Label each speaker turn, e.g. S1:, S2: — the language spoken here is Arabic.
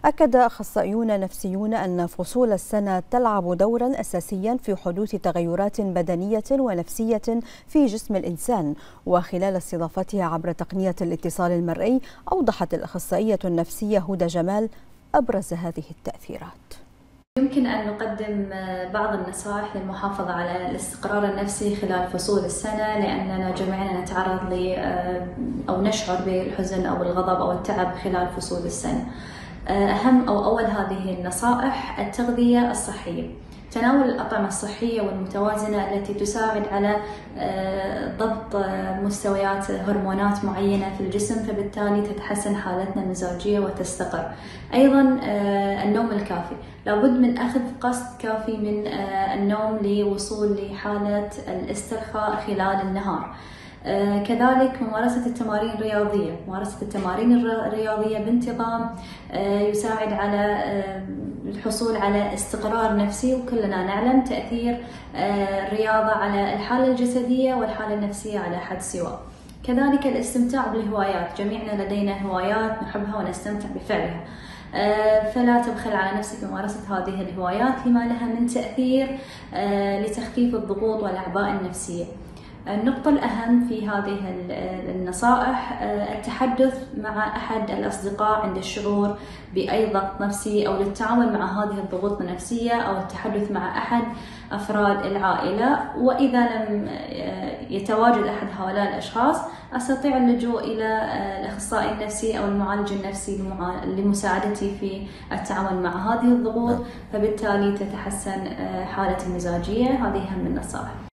S1: أكد أخصائيون نفسيون أن فصول السنة تلعب دورا أساسيا في حدوث تغيرات بدنية ونفسية في جسم الإنسان. وخلال استضافتها عبر تقنية الاتصال المرئي، أوضحت الأخصائية النفسية هدى جمال أبرز هذه التأثيرات.
S2: يمكن أن نقدم بعض النصائح للمحافظة على الاستقرار النفسي خلال فصول السنة، لأننا جميعنا نتعرض أو نشعر بالحزن أو الغضب أو التعب خلال فصول السنة. أهم أو أول هذه النصائح التغذية الصحية، تناول الأطعمة الصحية والمتوازنة التي تساعد على ضبط مستويات هرمونات معينة في الجسم، فبالتالي تتحسن حالتنا المزاجية وتستقر. أيضا النوم الكافي، لابد من أخذ قسط كافي من النوم لوصول لحالة الاسترخاء خلال النهار. كذلك ممارسة التمارين الرياضية، ممارسة التمارين الرياضية بانتظام يساعد على الحصول على استقرار نفسي، وكلنا نعلم تأثير الرياضة على الحالة الجسدية والحالة النفسية على حد سواء. كذلك الاستمتاع بالهوايات، جميعنا لدينا هوايات نحبها ونستمتع بفعلها، فلا تبخل على نفسك بممارسة هذه الهوايات لما لها من تأثير لتخفيف الضغوط والأعباء النفسية. النقطة الأهم في هذه النصائح التحدث مع أحد الأصدقاء عند الشعور بأي ضغط نفسي أو للتعامل مع هذه الضغوط النفسية، أو التحدث مع أحد أفراد العائلة. وإذا لم يتواجد أحد هؤلاء الأشخاص، أستطيع اللجوء إلى الأخصائي النفسي أو المعالج النفسي لمساعدتي في التعامل مع هذه الضغوط، فبالتالي تتحسن حالتي المزاجية. هذه أهم النصائح.